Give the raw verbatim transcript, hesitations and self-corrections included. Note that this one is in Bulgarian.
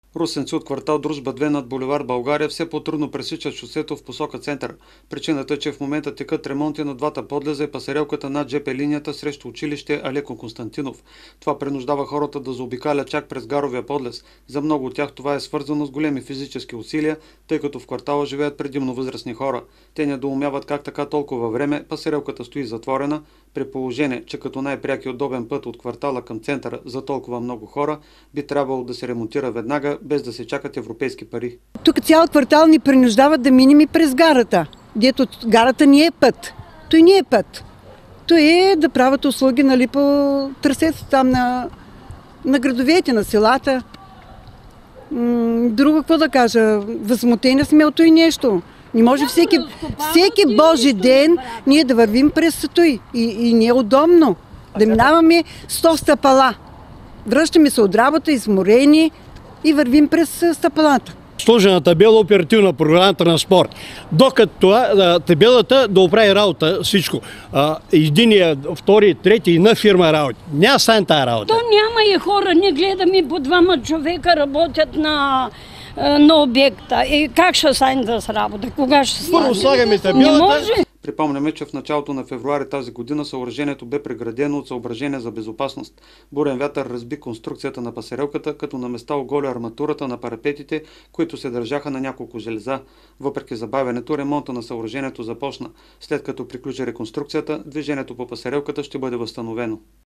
Русенци от квартал Дружба две над булевард България все по-трудно пресичат шосето в посока център. Причината е, че в момента текат ремонти на двата подлеза и пасарелката над жп линията срещу училище Алеко Константинов. Това принуждава хората да заобикалят чак през гаровия подлез. За много от тях това е свързано с големи физически усилия, тъй като в квартала живеят предимно възрастни хора. Те недоумяват как така толкова време пасарелката стои затворена, при положение, че като най-пряк и удобен път от квартала към центъра за толкова много хора би трябвало да се ремонтира веднага, без да се чакат европейски пари. Тук цял квартал ни принуждават да минем и през гарата. Дето гарата ни е път. Той не е път. Той е да правят услуги, нали, по трасето там на, на градовете, на селата. Друго какво да кажа, възмутени сме от той нещо. Не може всеки, всеки Божи ден ние да вървим през той. И, и не е удобно да минаваме сто стъпала. Връщаме се от работа, изморени и вървим през стъпалата. Сложена табела оперативна програма транспорт. Докато това, табелата да оправи работа всичко. Единия, втори, трети на фирма работи. Няма стане тая работа. То няма и хора, не гледаме по двама човека работят на, на обекта. И как ще стане да с работа? Кога ще стане? Първо слагаме табелата. Не може. Припомняме, че в началото на февруари тази година съоръжението бе преградено от съображения за безопасност. Бурен вятър разби конструкцията на пасарелката, като на места оголи арматурата на парапетите, които се държаха на няколко железа. Въпреки забавянето, ремонта на съоръжението започна. След като приключи реконструкцията, движението по пасарелката ще бъде възстановено.